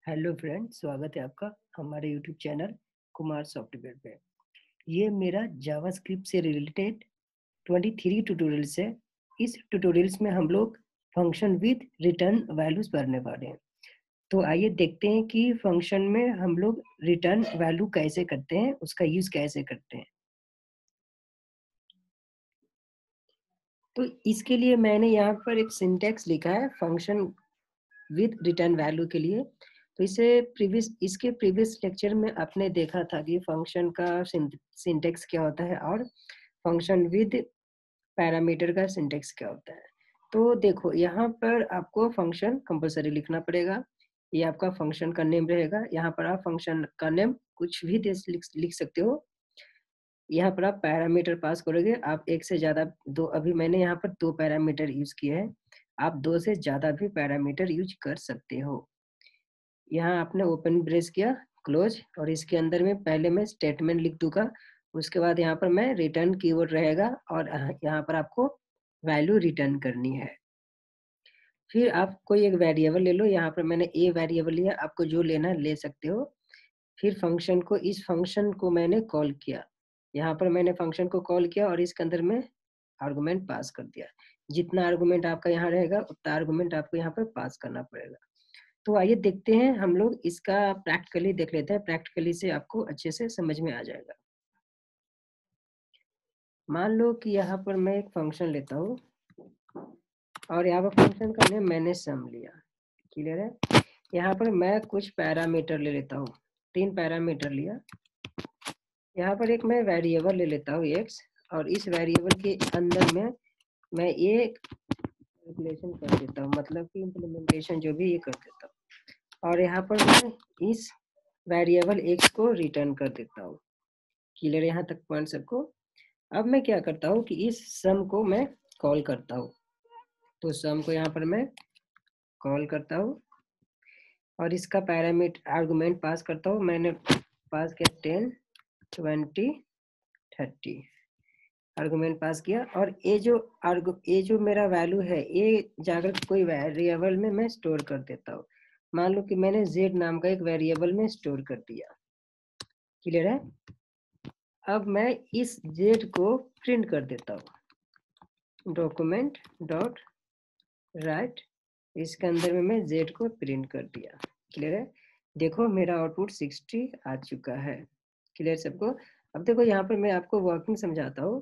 Hello friend, स्वागत है आपका हमारे यूट्यूब चैनल कुमार सॉफ्टवेयर पे। ये मेरा जावास्क्रिप्ट से रिलेटेड 23 ट्यूटोरियल्स है। इस ट्यूटोरियल्स में हम लोग फंक्शन विद रिटर्न वैल्यूज पढ़ने वाले हैं। तो आइए देखते हैं कि फंक्शन में हम लोग रिटर्न वैल्यू कैसे करते हैं, उसका यूज कैसे करते हैं। तो इसके लिए मैंने यहाँ पर एक सिंटैक्स लिखा है फंक्शन विद रिटर्न वैल्यू के लिए। तो इसके प्रीवियस लेक्चर में आपने देखा था कि फंक्शन का सिंटैक्स क्या होता है और फंक्शन विद पैरामीटर का सिंटैक्स क्या होता है। तो देखो, यहाँ पर आपको फंक्शन कंपलसरी लिखना पड़ेगा। ये आपका फंक्शन का नेम रहेगा। यहाँ पर आप फंक्शन का नेम कुछ भी लिख सकते हो। यहाँ पर आप पैरामीटर पास करोगे। आप एक से ज़्यादा अभी मैंने यहाँ पर 2 पैरामीटर यूज किए हैं। आप 2 से ज़्यादा भी पैरामीटर यूज कर सकते हो। यहाँ आपने ओपन ब्रेस किया, क्लोज, और इसके अंदर में पहले मैं स्टेटमेंट लिख दूंगा। उसके बाद यहाँ पर मैं रिटर्न कीवर्ड रहेगा और यहाँ पर आपको वैल्यू रिटर्न करनी है। फिर आप कोई एक वेरिएबल ले लो। यहाँ पर मैंने ए वेरिएबल लिया, आपको जो लेना है ले सकते हो। फिर इस फंक्शन को मैंने कॉल किया। यहाँ पर मैंने फंक्शन को कॉल किया और इसके अंदर में आर्गुमेंट पास कर दिया। जितना आर्गुमेंट आपका यहाँ रहेगा उतना आर्गुमेंट आपको यहाँ पर पास करना पड़ेगा। तो आइए देखते हैं, हम लोग इसका प्रैक्टिकली देख लेते हैं। प्रैक्टिकली से आपको अच्छे से समझ में आ जाएगा। मान लो कि यहाँ पर मैं एक फंक्शन लेता हूँ और यहाँ पर फंक्शन का नेम मैंने सम लिया। क्लियर है? यहाँ पर मैं कुछ पैरामीटर ले लेता हूँ। 3 पैरामीटर लिया। यहाँ पर एक मैं वेरिएबल ले लेता हूँ x, और इस वेरिएबल के अंदर में मैं एक कैलकुलेशन कर देता हूँ, मतलब कि इम्प्लीमेंटेशन जो भी ये कर देता हूँ। और यहाँ पर मैं इस वेरिएबल x को रिटर्न कर देता हूँ। क्लियर? यहाँ तक पॉइंट सबको। अब मैं क्या करता हूँ कि इस सम को मैं कॉल करता हूँ। तो सम को यहाँ पर मैं कॉल करता हूँ और इसका पैरामीटर आर्गुमेंट पास करता हूँ। मैंने पास किया 10, 20, 30 आर्गुमेंट पास किया। और ये जो मेरा वैल्यू है, ये जाकर कोई वेरिएबल में मैं स्टोर कर देता हूँ। मान लो कि मैंने z नाम का एक वेरिएबल में स्टोर कर दिया। क्लियर है? अब मैं इस z को प्रिंट कर देता हूँ। डॉक्यूमेंट डॉट राइट, इसके अंदर में मैं z को प्रिंट कर दिया। क्लियर है? देखो मेरा आउटपुट 60 आ चुका है। क्लियर सबको? अब देखो यहाँ पर मैं आपको वर्किंग समझाता हूँ।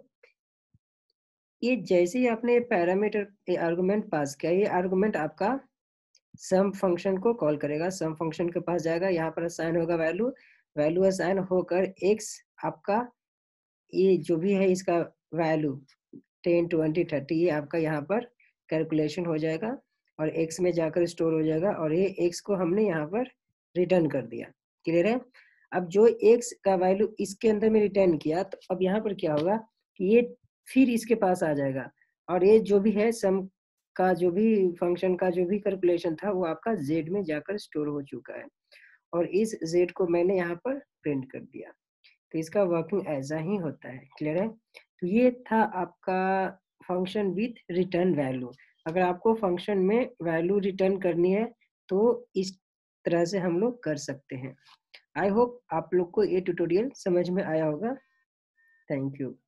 ये जैसे ही आपने पैरामीटर आर्गुमेंट पास किया, ये आर्गुमेंट आपका सम फंक्शन को कॉल करेगा। सम फंक्शन के पास जाएगा, यहाँ पर असाइन होगा वैल्यू। वैल्यू असाइन होकर x आपका ये जो भी है इसका वैल्यू 10, 20, 30 ये आपका यहाँ पर कैलकुलेशन हो जाएगा और x में जाकर स्टोर हो जाएगा। और ये x को हमने यहाँ पर रिटर्न कर दिया। क्लियर है? अब जो x का वैल्यू इसके अंदर में रिटर्न किया, तो अब यहाँ पर क्या होगा कि ये फिर इसके पास आ जाएगा और ये जो भी है सम का जो भी फंक्शन का जो भी कैलकुलेशन था वो आपका z में जाकर स्टोर हो चुका है और इस z को मैंने यहाँ पर प्रिंट कर दिया। तो इसका वर्किंग ऐसा ही होता है। क्लियर है? तो ये था आपका फंक्शन विथ रिटर्न वैल्यू। अगर आपको फंक्शन में वैल्यू रिटर्न करनी है तो इस तरह से हम लोग कर सकते हैं। आई होप आप लोग को ये ट्यूटोरियल समझ में आया होगा। Thank you.